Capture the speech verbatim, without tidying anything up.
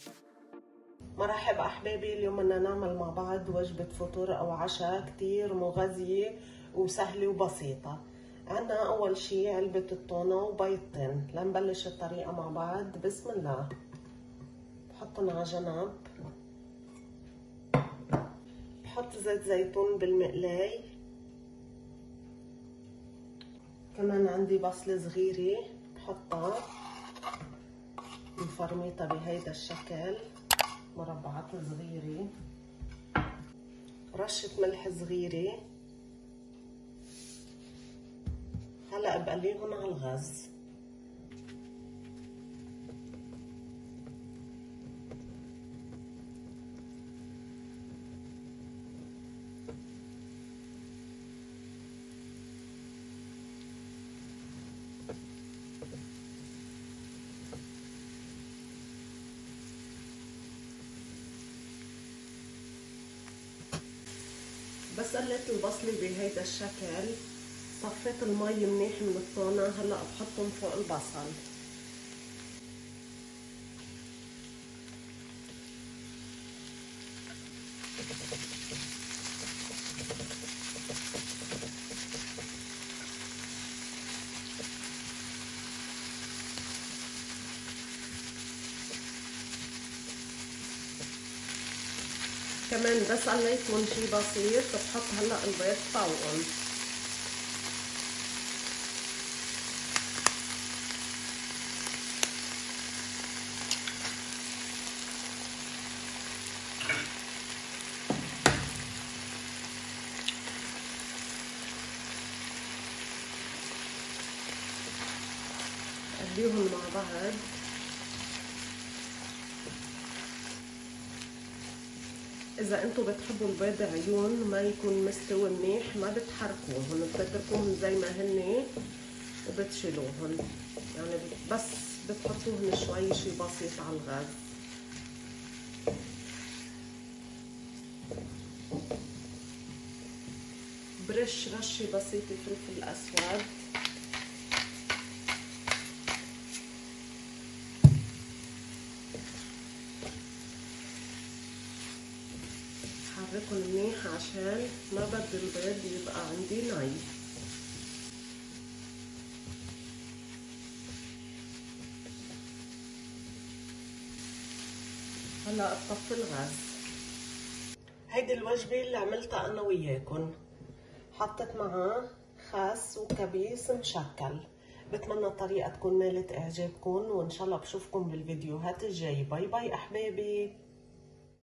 مرحبا احبابي، اليوم بدنا نعمل مع بعض وجبة فطور او عشاء كتير مغذية وسهلة وبسيطة. عنا اول شي علبة التونة وبيضتين. لنبلش الطريقة مع بعض. بسم الله. بحطن على جنب، بحط زيت زيتون بالمقلاي، كمان عندي بصلة صغيرة بحطها مفرميطة بهيدا الشكل مربعات صغيرة، رشة ملح صغيرة. هلا بقليهم على الغاز. بس قليت البصلة بهيدا الشكل، صفيت المي منيح من التونة. هلا بحطهم فوق البصل. كمان بس قليتهم شي بسيط، بحط هلا البيض فوقهم. قليهم مع بعض. اذا انتم بتحبوا البيض عيون ما يكون مستوي منيح ما بتحركوهم، بتتركوهم زي ما هن وبتشيلوهم، يعني بس بتحطوهن شوي شي بسيط على الغاز. برش رشة بسيطة فلفل اسود، حركهم منيح عشان ما بدي البيض يبقى عندي ني. هلا بطفي الغاز. هيدي الوجبة اللي عملتها انا وياكم، حطيت معاه خس وكبيس مشكل. بتمنى الطريقة تكون نالت اعجابكم، وان شاء الله بشوفكم بالفيديوهات الجاية. باي باي احبابي.